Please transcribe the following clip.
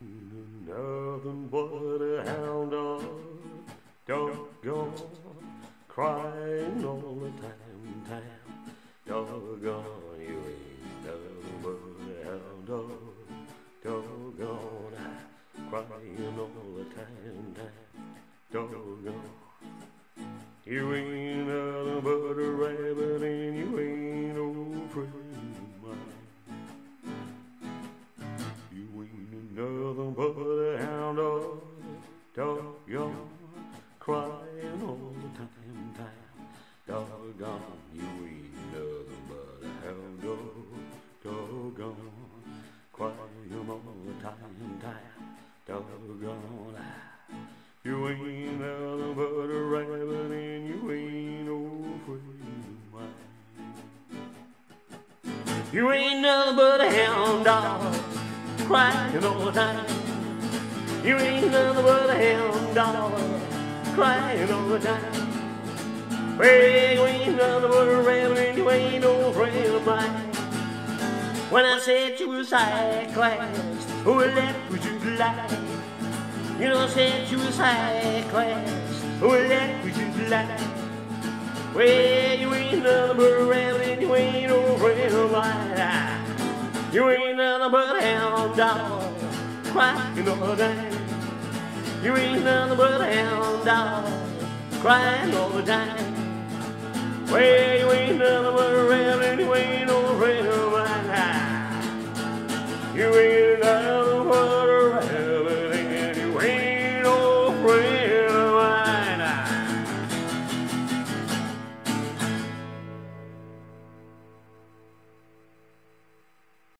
Nothing but a hound dog, doggone, crying all the time. Doggone, you ain't nothing but a hound dog, doggone, crying all the time. Doggone, you ain't nothing but a rabbit and you ain't no friend of mine. You ain't nothing but a hound dog, doggone, crying all the time. Doggone, you ain't nothing but a hound dog, doggone, crying all the time. Doggone, you ain't nothing but a rabbit and you ain't no friend of mine. You ain't nothing but a hound dog, crying all the time. You ain't nothing but a hound dog, crying all the time. Well, you ain't nothing but a rabbit and you ain't no friend of mine. When I said you was high class, who left would you like? You know, I said you was high class, who left would you like? Well, you ain't nothing but a rabbit and you ain't no friend of mine. You ain't nothing but a hound dog, crying all the time. You ain't nothing but a hound dog, crying all the time. Well, you ain't nothing but a rabbit and you ain't no friend of mine. You ain't